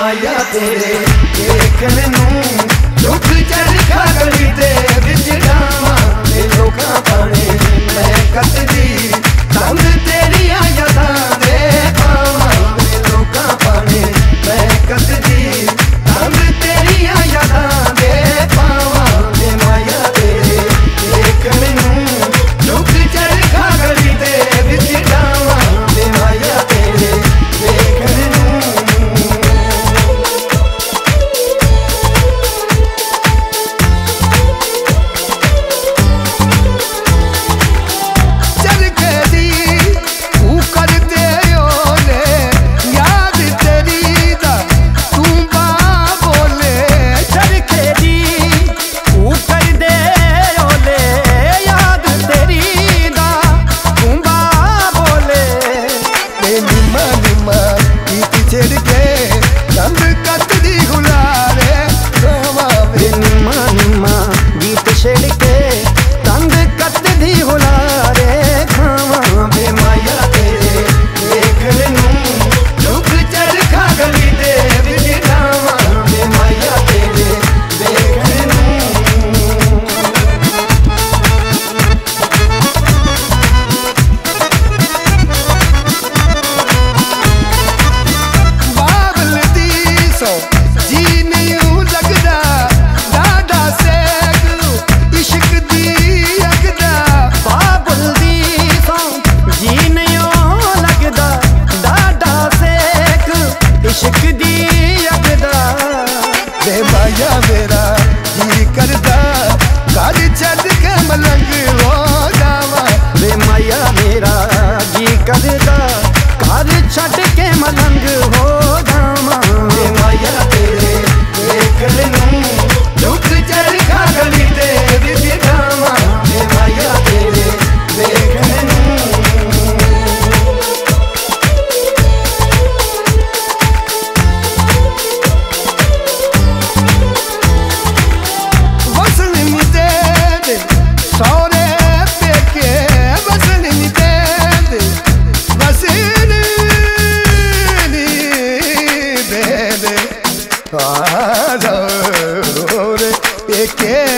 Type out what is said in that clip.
माया तेरे देखने नूं दुख चरखा गली दे विच डावां ते लोकां पाने मैं कतदी तंग तेरियां यादां दे पावां ते लोकां पाने मैं कतदी तंग तेरियां यादां दे पावां ते माया तेरे देखने नूं दुख चरखा गली दे विच डावां ते माया तेरे देखने नूं मेरा जी करदा घर छड़ के मलंग हो जावा वे माया मेरा जी करदा घर छड़ के मलंग हो जावा वे माया तेरे देखने नूं दुख चरखा गली दे विच डावां वे माया तेरे देखने नूं के